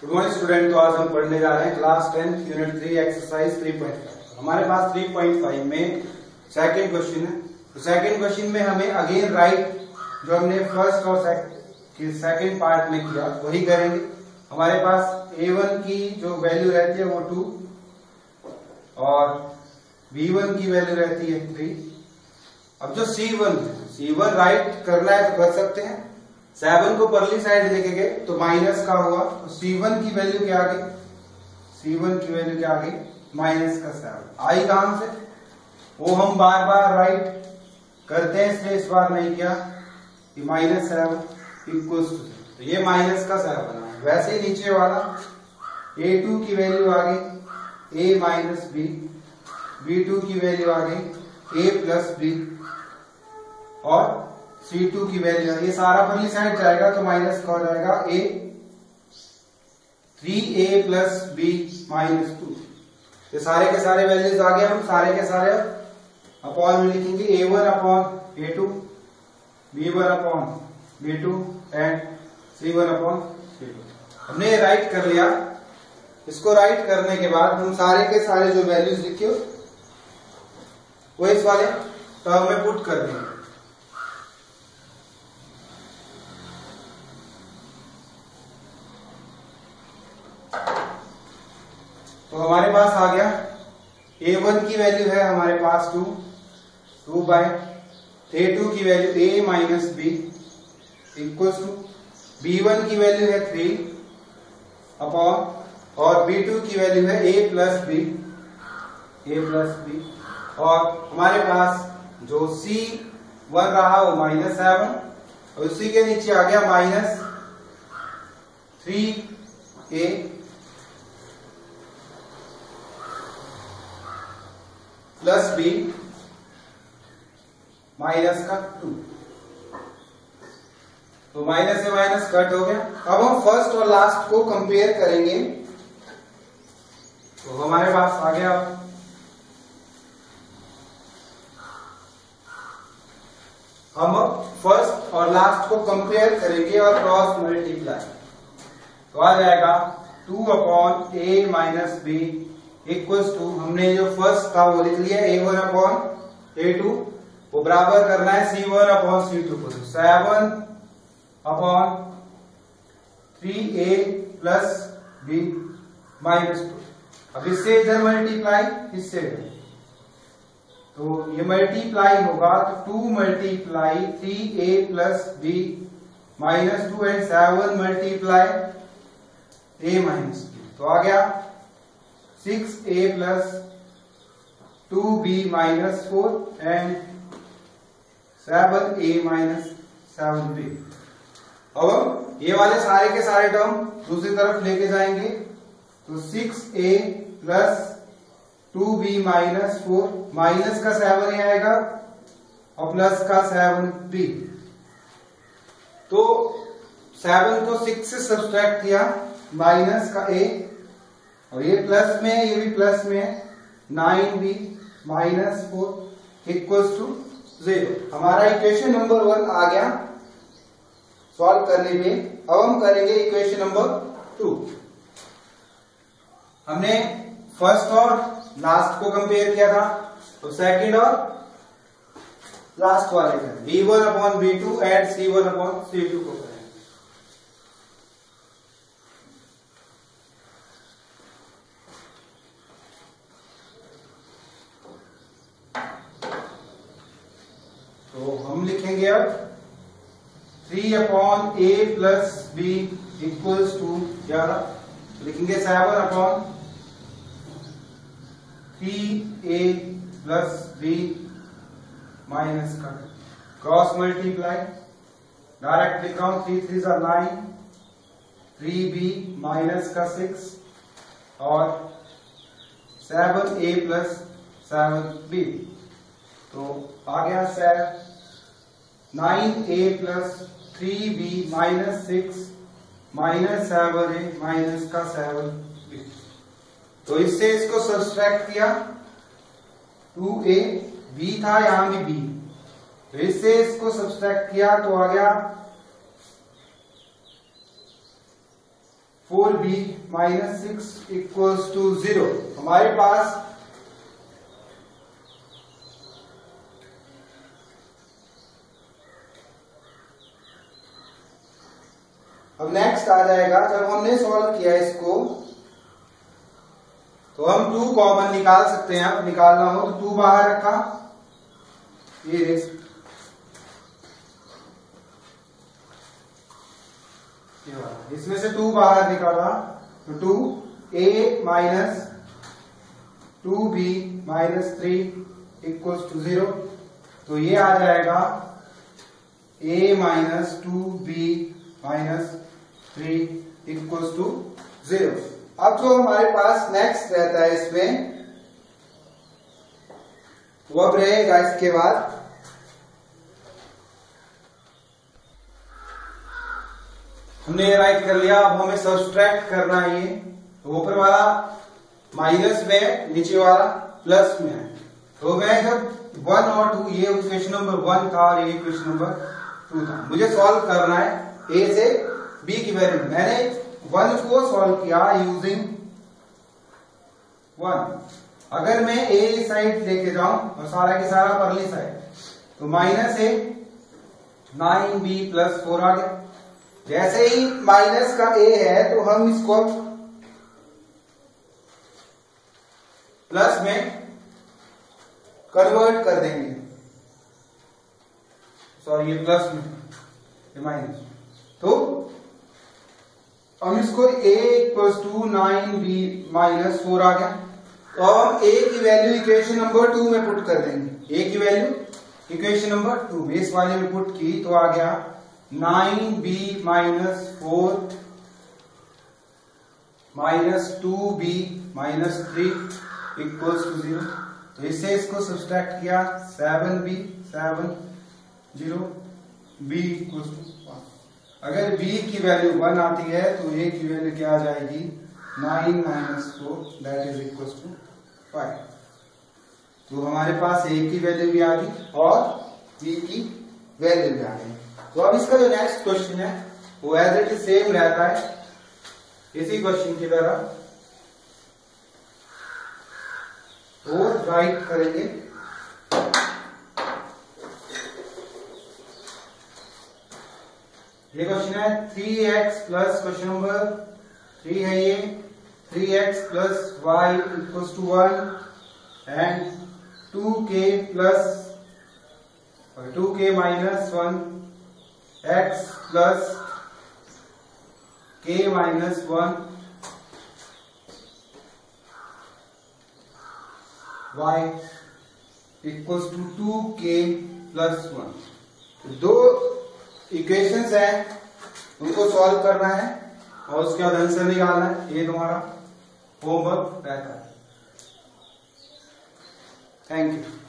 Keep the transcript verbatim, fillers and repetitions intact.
Good morning student. तो आज हम पढ़ने जा रहे हैं class tenth unit three exercise three point five. हमारे पास थ्री पॉइंट फाइव में सेकंड क्वेश्चन है। तो सेकंड क्वेश्चन में हमें अगेन राइट जो हमने फर्स्ट और सेकंड पार्ट में किया वही करेंगे। हमारे पास ए वन की जो वैल्यू रहती है वो टू और बी वन की वैल्यू रहती है थ्री। अब जो सी वन है सी वन राइट करना है तो कर सकते हैं। सेवन को परली साइड लेके गए तो माइनस का हुआ, तो सी वन की वैल्यू क्या आ गई, सी वन की वैल्यू क्या आ गई माइनस का सेवन। आई कहां से, वो हम बार बार राइट करते हैं इसलिए इस बार नहीं किया। माइनस सेवन इक्वल्स टू, तो ये माइनस का सेवन है। वैसे ही नीचे वाला ए टू की वैल्यू आ गई A minus B, B two की वैल्यू आ गई ए प्लस बी और सी टू की वैल्यू, ये सारा परली साइड जाएगा तो माइनस का हो जाएगा A three A plus B minus two. ये सारे के सारे वैल्यूज आ गए। हम सारे के सारे अपॉन में लिखेंगे A one upon A two, B one upon B two and C one upon C two. हमने राइट कर लिया। इसको राइट करने के बाद हम सारे के सारे जो वैल्यूज लिखे वो इस वाले टर्म में पुट कर देंगे। तो हमारे पास आ गया ए वन की वैल्यू है हमारे पास two, two by A two की value A minus B equals to B one की वैल्यू है थ्री अपॉन और बी टू की वैल्यू है A plus B, A plus B और हमारे पास जो सी वन रहा वो माइनस सेवन और उसी के नीचे आ गया minus three A plus B minus का टू। तो माइनस से माइनस कट हो गया। अब हम फर्स्ट और लास्ट को कंपेयर करेंगे। तो हमारे पास आ गया हम फर्स्ट और लास्ट को कंपेयर करेंगे और क्रॉस मल्टीप्लाई। तो आ जाएगा two upon A minus B equals to, हमने जो फर्स्ट था वो लिख लिया A one upon A two, वो बराबर करना है C one upon C two को। Seven upon three A plus B minus two. अब इससे इधर मल्टीप्लाई, इससे तो ये मल्टीप्लाई होगा तो two multiply three A plus B minus two and seven multiply A minus B. तो आ गया six A plus two B minus four and seven A minus seven B. अब हम ये वाले सारे के सारे टर्म दूसरी तरफ लेके जाएंगे तो six A plus two B minus four, minus का सेवन ए आएगा और प्लस का सेवन बी। तो सेवन को सिक्स से सब्सट्रैक्ट किया, माइनस का ए और ये प्लस में ये भी प्लस में है, nine B minus four equals to zero. हमारा इक्वेशन नंबर वन आ गया सॉल्व करने पे। अब हम करेंगे इक्वेशन नंबर टू। हमने फर्स्ट और लास्ट को कंपेयर किया था तो सेकंड और लास्ट वाले का B one upon B two and C one upon C two को करें। तो हम लिखेंगे अब three upon A plus B equals to क्या लिखेंगे, seven upon three A plus B minus का क्रॉस मल्टीप्लाई, डायरेक्ट लिख रहा हूं, थ्री थ्री सा नाइन, थ्री बी माइनस का सिक्स और seven A plus seven B. तो आ गया seven nine A plus three B minus six minus seven A minus का सेवन बी। तो इससे इसको सब्सट्रैक्ट किया, टू ए बी था यहां भी बी, तो इससे इसको सब्सट्रैक्ट किया तो आ गया four B minus six equals to zero. हमारे पास अब नेक्स्ट आ जाएगा, जब हमने सॉल्व किया इसको तो हम टू कॉमन निकाल सकते हैं। अब निकालना हो तो टू बाहर रखा, ये रेस इसमें से टू बाहर निकाला तो two A minus two B minus three equals to zero. तो ये आ जाएगा A minus two B minus three equals to zero. अब जो हमारे पास नेक्स्ट रहता है इसमें वो अब रहेगा इसके बाद हमने राइट कर लिया। अब हमें सब्सट्रैक्ट करना है, ये तो ऊपर वाला माइनस में है, नीचे वाला प्लस में है। तो मैं जब वन और टू, ये इक्वेशन नंबर वन था और ये इक्वेशन नंबर टू था, मुझे सॉल्व करना है ए से बी की वैल्यू। मैंने वन को सॉल्व किया यूजिंग वन। अगर मैं ए साइड लेके जाऊं और सारा के सारा परली साइड, तो minus A nine B plus four आ गया। जैसे ही माइनस का ए है तो हम इसको प्लस में कन्वर्ट कर देंगे, सॉरी ये प्लस में ये माइनस। तो हम इसको a equals to nine B minus four आ गया। तो अब हम a की वैल्यू इक्वेशन नंबर टू में पुट कर देंगे। a की वैल्यू इक्वेशन नंबर टू में इस वाले में पुट की तो आ गया nine B minus four minus two B minus three equals to zero. तो इससे इसको सब्सट्रैक्ट किया, seven B seven zero B equals to one. अगर b की वैल्यू वन आती है तो a की वैल्यू क्या आ जाएगी, nine minus four that is equal to five. तो हमारे पास a की वैल्यू भी आ गई और b की वैल्यू भी आ गई। तो अब इसका जो नेक्स्ट क्वेश्चन है वो एज इट इज सेम रहता है इसी क्वेश्चन की तरह, और राइट करेंगे। ये क्वेश्चन है three X plus question number three है ये three X plus Y equals to one and two K plus two K minus one X plus K minus one Y equals to two K plus one. दो equations हैं, उनको solve करना है और उसके बाद आंसर निकालना है। ये तुम्हारा होमवर्क रहता है। Thank you.